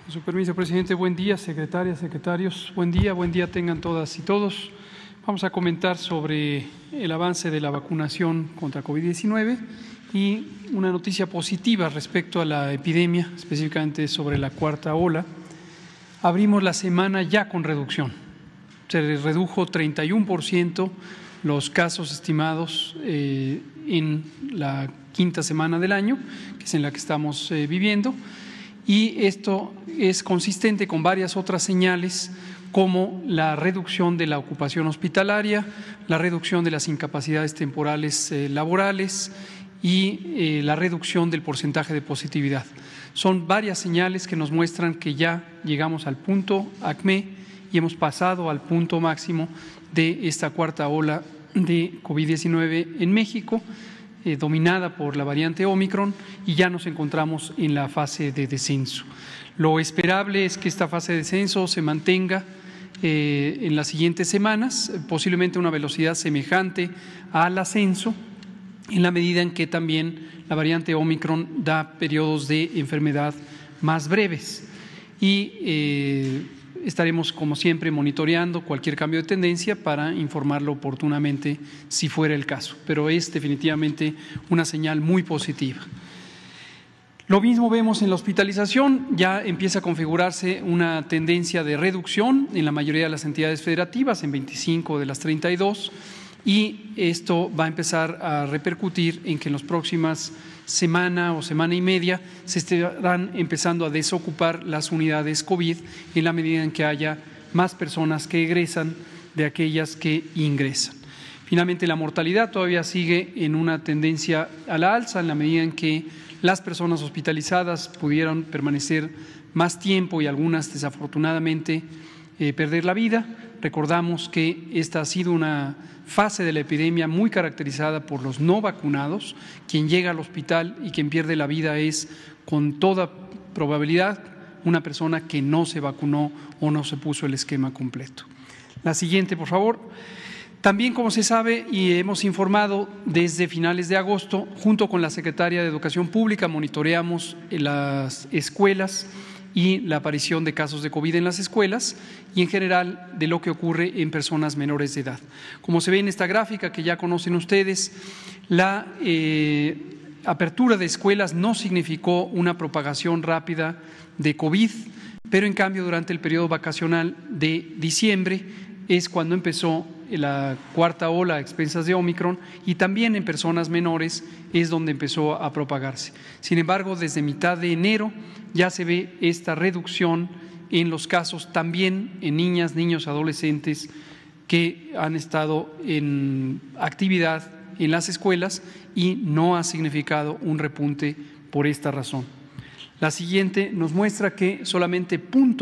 Con su permiso, presidente, buen día, secretarias, secretarios, buen día tengan todas y todos. Vamos a comentar sobre el avance de la vacunación contra COVID-19 y una noticia positiva respecto a la epidemia, específicamente sobre la cuarta ola. Abrimos la semana ya con reducción. Se redujo 31% los casos estimados en la quinta semana del año, que es en la que estamos viviendo, y esto es consistente con varias otras señales como la reducción de la ocupación hospitalaria, la reducción de las incapacidades temporales laborales y la reducción del porcentaje de positividad. Son varias señales que nos muestran que ya llegamos al punto acme y hemos pasado al punto máximo de esta cuarta ola de COVID-19 en México, dominada por la variante Omicron, y ya nos encontramos en la fase de descenso. Lo esperable es que esta fase de descenso se mantenga en las siguientes semanas, posiblemente a una velocidad semejante al ascenso, en la medida en que también la variante Omicron da periodos de enfermedad más breves. Y estaremos, como siempre, monitoreando cualquier cambio de tendencia para informarlo oportunamente si fuera el caso, pero es definitivamente una señal muy positiva. Lo mismo vemos en la hospitalización, ya empieza a configurarse una tendencia de reducción en la mayoría de las entidades federativas, en 25 de las 32, y esto va a empezar a repercutir en que en las próximas semana o semana y media se estarán empezando a desocupar las unidades COVID en la medida en que haya más personas que egresan de aquellas que ingresan. Finalmente, la mortalidad todavía sigue en una tendencia a la alza en la medida en que las personas hospitalizadas pudieron permanecer más tiempo y algunas desafortunadamente perder la vida. Recordamos que esta ha sido una fase de la epidemia muy caracterizada por los no vacunados. Quien llega al hospital y quien pierde la vida es, con toda probabilidad, una persona que no se vacunó o no se puso el esquema completo. La siguiente, por favor. También, como se sabe y hemos informado desde finales de agosto, junto con la Secretaría de Educación Pública, monitoreamos las escuelas y la aparición de casos de COVID en las escuelas y en general de lo que ocurre en personas menores de edad. Como se ve en esta gráfica que ya conocen ustedes, la apertura de escuelas no significó una propagación rápida de COVID, pero en cambio durante el periodo vacacional de diciembre es cuando empezó la cuarta ola a expensas de Omicron, y también en personas menores es donde empezó a propagarse. Sin embargo, desde mitad de enero ya se ve esta reducción en los casos, también en niñas, niños, adolescentes que han estado en actividad en las escuelas, y no ha significado un repunte por esta razón. La siguiente nos muestra que solamente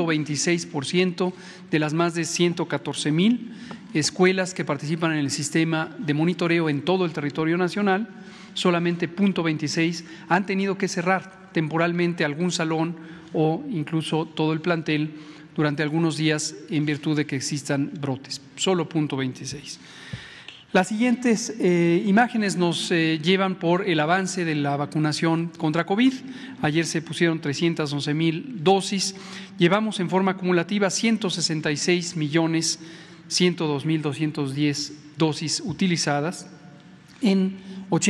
0.26% de las más de 114,000 escuelas que participan en el sistema de monitoreo en todo el territorio nacional, solamente 0.26 han tenido que cerrar temporalmente algún salón o incluso todo el plantel durante algunos días en virtud de que existan brotes, solo 0.26. Las siguientes imágenes nos llevan por el avance de la vacunación contra COVID. Ayer se pusieron 311,000 dosis. Llevamos en forma acumulativa 166,102,210 dosis utilizadas en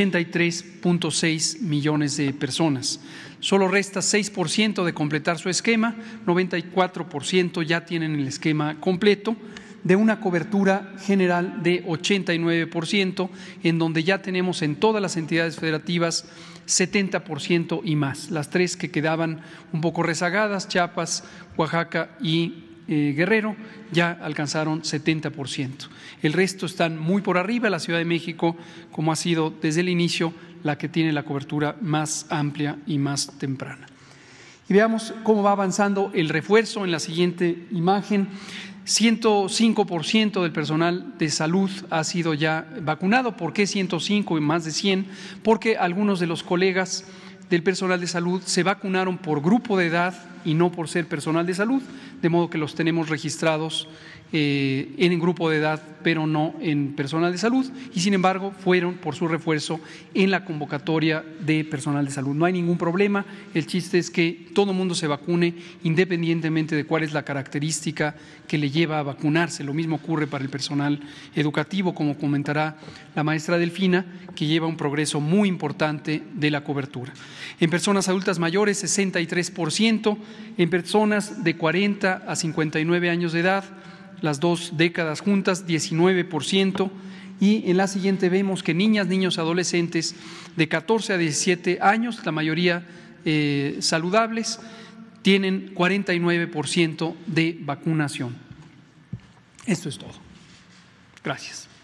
83,6 millones de personas. Solo resta 6% de completar su esquema, 94% ya tienen el esquema completo, de una cobertura general de 89%, en donde ya tenemos en todas las entidades federativas 70% y más. Las tres que quedaban un poco rezagadas, Chiapas, Oaxaca y Guerrero, ya alcanzaron 70%. El resto están muy por arriba. La Ciudad de México, como ha sido desde el inicio, la que tiene la cobertura más amplia y más temprana. Y veamos cómo va avanzando el refuerzo en la siguiente imagen. 105% del personal de salud ha sido ya vacunado. ¿Por qué 105 y más de 100? Porque algunos de los colegas del personal de salud se vacunaron por grupo de edad y no por ser personal de salud, de modo que los tenemos registrados en el grupo de edad, pero no en personal de salud, y sin embargo fueron por su refuerzo en la convocatoria de personal de salud. No hay ningún problema, el chiste es que todo mundo se vacune independientemente de cuál es la característica que le lleva a vacunarse. Lo mismo ocurre para el personal educativo, como comentará la maestra Delfina, que lleva un progreso muy importante de la cobertura. En personas adultas mayores, 63%, en personas de 40 a 59 años de edad, las 2 décadas juntas, 19%, y en la siguiente vemos que niñas, niños, adolescentes de 14 a 17 años, la mayoría saludables, tienen 49% de vacunación. Esto es todo. Gracias.